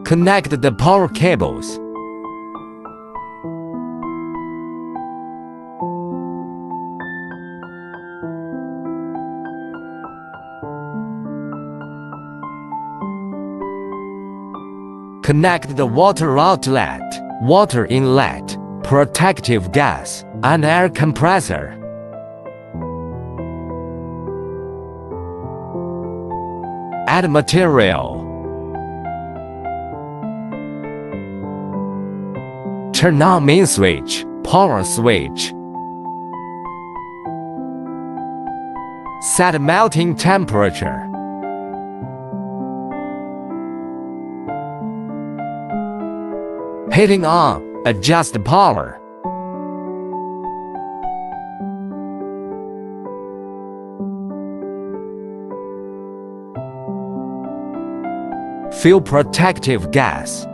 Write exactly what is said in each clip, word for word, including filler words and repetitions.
Connect the power cables. Connect the water outlet, water inlet, protective gas, and air compressor. Add material. Turn on main switch, power switch. Set melting temperature. Heating on, adjust power. Fill protective gas.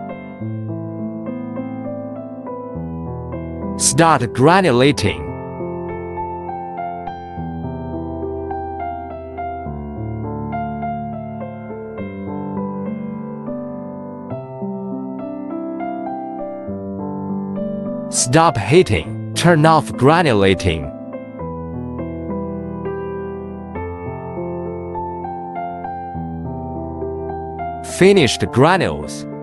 Start granulating. Stop heating, turn off granulating. Finished granules.